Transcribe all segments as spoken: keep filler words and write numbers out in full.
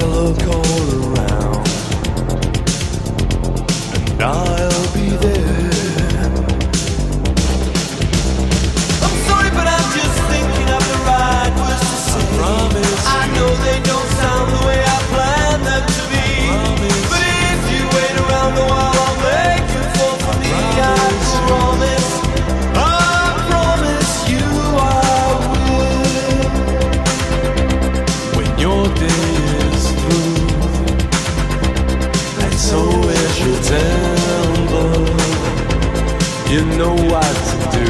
a look all around, and I'll be there. I'm sorry, but I'm just thinking of the right words to say. I promise. I know they don't sound the way I planned them to be. Promise. But if you wait around a while, I'll make you fall for me. Promise. I promise. I promise you I will. When your day is through, and so is your temper, you know what to do.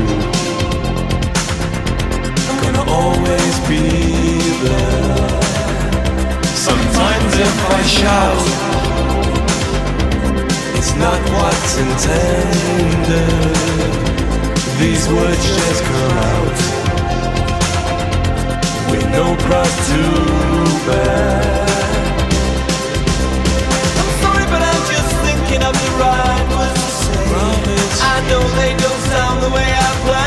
I'm gonna always be there. Sometimes if I shout, it's not what's intended. These words just come out with no cross to bear. I'm sorry, but I'm just thinking of the right words to say. Promise. I know they don't sound the way I planned.